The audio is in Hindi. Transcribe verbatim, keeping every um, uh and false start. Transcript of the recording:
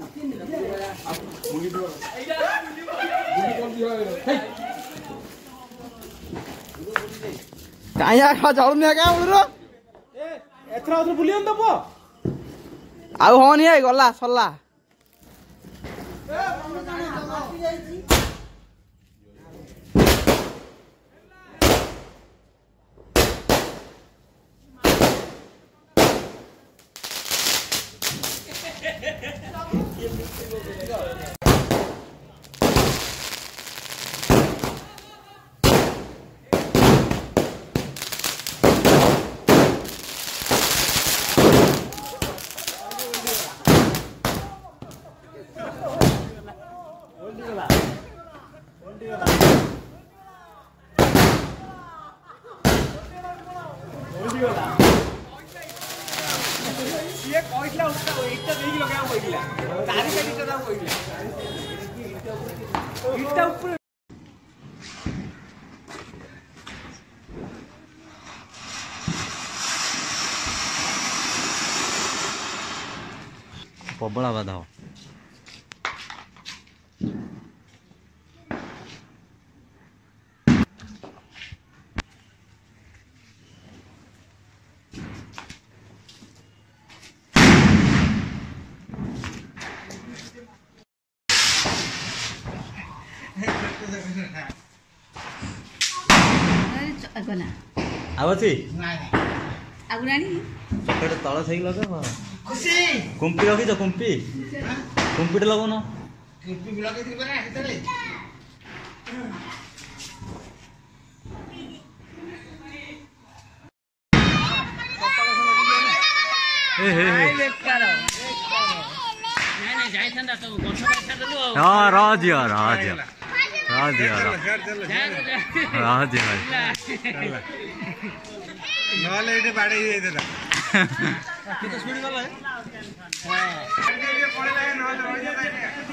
चलुनि क्या एथर बुलियन दब आउ हनी आई गला सरला प्रबल बाधा चॉकलेट तल सही लगे कुंपी रखी तो कुंपी कुंपी लगन हाँ राजिया राजिया राजिया राजिया नहले ये बाड़े ही देता कितो सुनी गला है हां